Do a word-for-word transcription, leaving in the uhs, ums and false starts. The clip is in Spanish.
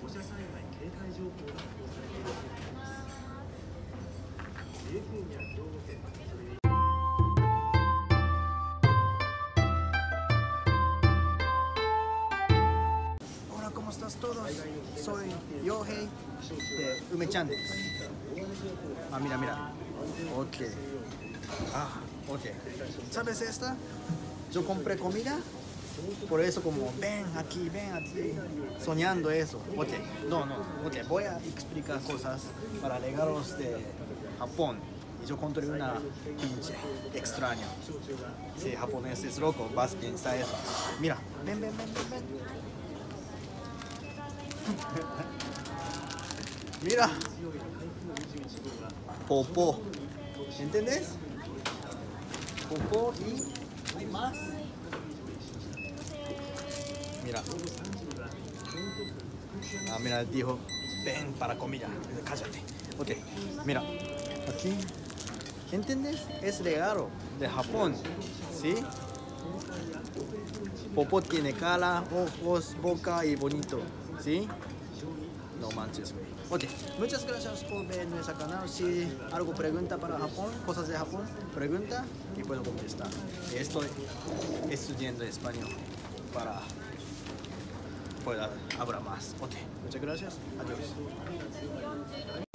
Hola, ¿cómo estás todos? Soy Yohei de Umechan. Ah, mira, mira. Ok. Ah, ok. ¿Sabes esta? Yo compré comida. Por eso como, ven aquí, ven aquí. Soñando eso. Ok. No, no. Ok. Voy a explicar cosas para alegaros de Japón. Y yo encontré una pinche extraño. Si japonés es loco, vas a pensar eso. Mira. Ven, ven, ven, ven, ven. Mira. Popó. ¿Entendés? Popó y hay más. Mira. Ah, mira, dijo, ven para comida. Cállate. Ok, mira. Aquí. ¿Entendés? Es regalo de Japón. ¿Sí? Popó tiene cara, ojos, boca y bonito. ¿Sí? No manches, güey. Ok, muchas gracias por ver nuestro canal. Si algo pregunta para Japón, cosas de Japón, pregunta y puedo contestar. Estoy estudiando español para poder hablar más. Ok, muchas gracias. Adiós.